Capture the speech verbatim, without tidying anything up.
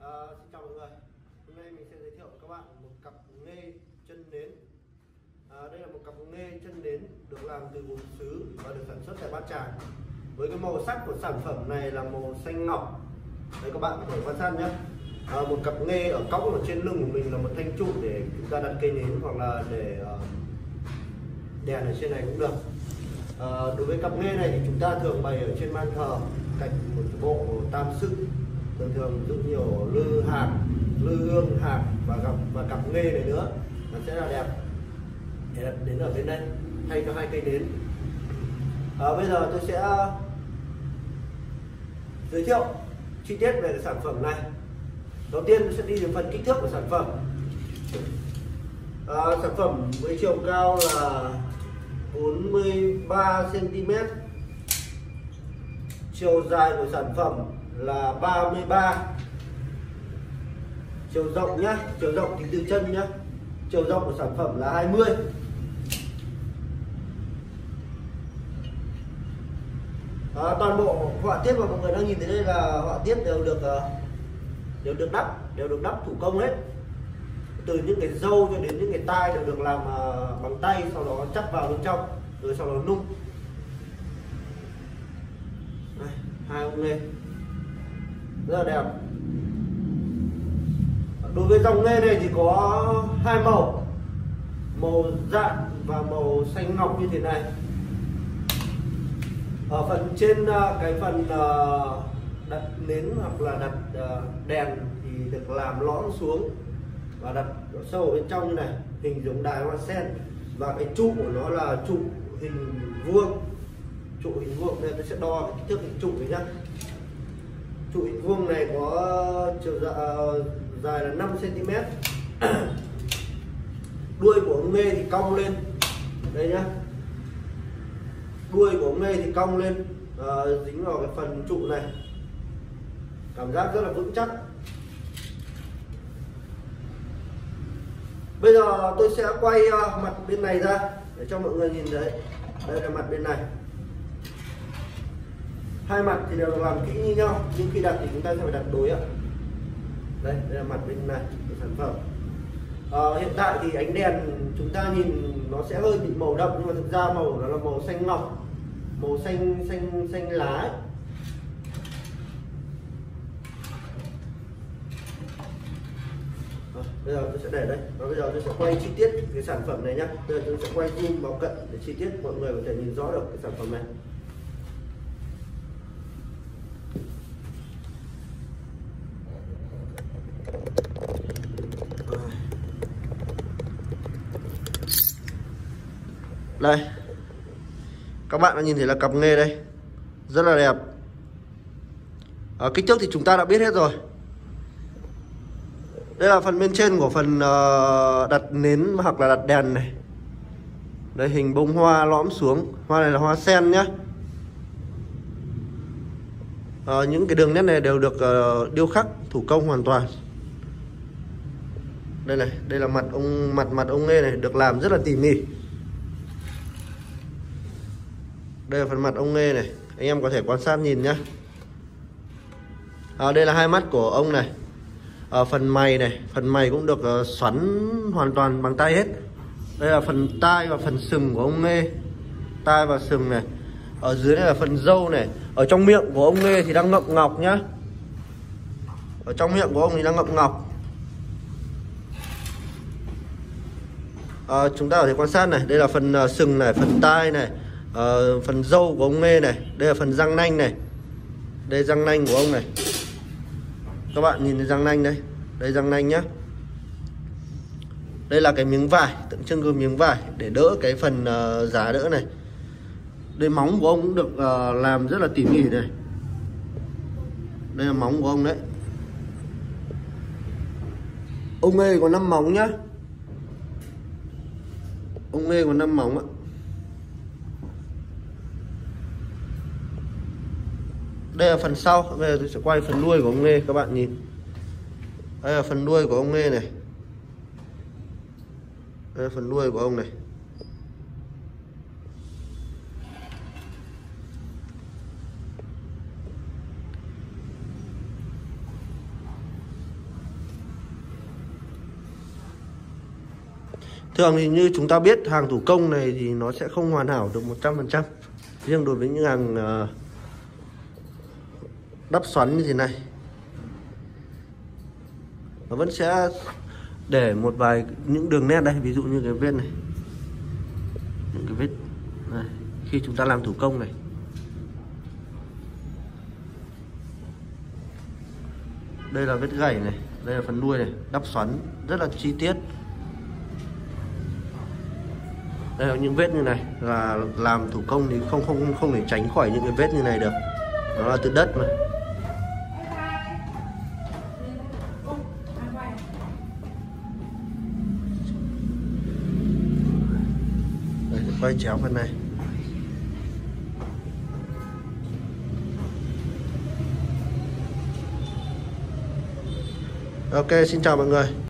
À, xin chào mọi người. Hôm nay mình sẽ giới thiệu với các bạn một cặp nghe chân nến. À, đây là một cặp nghe chân nến được làm từ gốm sứ và được sản xuất tại Bát Tràng. Với cái màu sắc của sản phẩm này là màu xanh ngọc. Đây các bạn có thể quan sát nhé. À, một cặp nghe ở cõng ở trên lưng của mình là một thanh trụ để chúng ta đặt cây nến hoặc là để uh, đèn ở trên này cũng được. À, đối với cặp nghe này thì chúng ta thường bày ở trên ban thờ cạnh một bộ tam sự, thường thường rất nhiều lư hạt, lư hương hạt và gặp và cặp nghe này nữa, nó sẽ là đẹp. Để đặt đến ở bên đây thay cho hai cây nến. À, bây giờ tôi sẽ giới thiệu chi tiết về cái sản phẩm này. Đầu tiên tôi sẽ đi đến phần kích thước của sản phẩm. À, sản phẩm với chiều cao là bốn mươi ba xăng ti mét, chiều dài của sản phẩm là ba mươi ba, chiều rộng nhá, chiều rộng tính từ chân nhá, chiều rộng của sản phẩm là hai mươi. À, toàn bộ họa tiết mà mọi người đang nhìn thấy đây là họa tiết đều được đều được đắp đều được đắp thủ công hết, từ những cái râu cho đến những cái tai đều được làm bằng tay, sau đó chắp vào bên trong rồi sau đó nung. Đây, hai ông nghe rất là đẹp. Đối với dòng nghe này thì có hai màu, màu rạng và màu xanh ngọc như thế này. Ở phần trên cái phần đặt nến hoặc là đặt đèn thì được làm lõm xuống và đặt sâu ở bên trong như này, hình giống đài hoa sen, và cái trụ của nó là trụ hình vuông, trụ hình vuông. Đây tôi sẽ đo cái kích thước hình trụ này nhá. Trụ hình vuông này có chiều dài là năm xăng ti mét. Đuôi của ống nghe thì cong lên đây nhá, đuôi của ống nghe thì cong lên, à, dính vào cái phần trụ này, cảm giác rất là vững chắc. Bây giờ tôi sẽ quay uh, mặt bên này ra để cho mọi người nhìn thấy. Đây là mặt bên này. Hai mặt thì đều làm kỹ như nhau, nhưng khi đặt thì chúng ta sẽ phải đặt đối ạ. Đây, đây là mặt bên này của sản phẩm. À, hiện tại thì ánh đèn chúng ta nhìn nó sẽ hơi bị màu đậm, nhưng mà thực ra màu nó là màu xanh ngọc, màu xanh xanh xanh lá ấy. À, bây giờ tôi sẽ để đây và bây giờ tôi sẽ quay chi tiết cái sản phẩm này nhé. Bây giờ tôi sẽ quay zoom vào cận để chi tiết mọi người có thể nhìn rõ được cái sản phẩm này. Đây, các bạn đã nhìn thấy là cặp nghe đây rất là đẹp. À, kích thước thì chúng ta đã biết hết rồi. Đây là phần bên trên của phần uh, đặt nến hoặc là đặt đèn này. Đây, hình bông hoa lõm xuống. Hoa này là hoa sen nhá. À, những cái đường nét này đều được uh, điêu khắc thủ công hoàn toàn. Đây này, đây là mặt ông mặt mặt ông nghe này được làm rất là tỉ mỉ. Đây là phần mặt ông nghe này, anh em có thể quan sát nhìn nhá. À, đây là hai mắt của ông này. À, phần mày này, phần mày cũng được uh, xoắn hoàn toàn bằng tay hết. Đây là phần tai và phần sừng của ông nghe, tai và sừng này. Ở dưới này là phần râu này. Ở trong miệng của ông nghe thì đang ngậm ngọc nhá. Ở trong miệng của ông thì đang ngậm ngọc. À, chúng ta có thể quan sát này, đây là phần uh, sừng này, phần tai này, uh, phần râu của ông nghe này. Đây là phần răng nanh này. Đây răng nanh của ông này. Các bạn nhìn thấy răng nanh đây. Đây răng nanh nhá. Đây là cái miếng vải, tượng trưng của miếng vải để đỡ cái phần uh, giá đỡ này. Đây móng của ông cũng được uh, làm rất là tỉ mỉ này. Đây là móng của ông đấy. Ông nghe có năm móng nhá. Ông nghe có năm móng ạ. Đây là phần sau. Bây giờ tôi sẽ quay phần đuôi của ông nghe các bạn nhìn. Đây là phần đuôi của ông nghe này. Đây là phần đuôi của ông này. Thường thì như chúng ta biết hàng thủ công này thì nó sẽ không hoàn hảo được một trăm phần trăm. Riêng đối với những hàng uh, đắp xoắn như thế này, nó vẫn sẽ để một vài những đường nét đây, ví dụ như cái vết này, những cái vết này khi chúng ta làm thủ công này. Đây là vết gãy này, đây là phần đuôi này, đắp xoắn rất là chi tiết. Đây là những vết như này là làm thủ công thì không không không thể tránh khỏi những cái vết như này được. Nó là từ đất mà. Đây, quay chéo phần này. Ok, xin chào mọi người.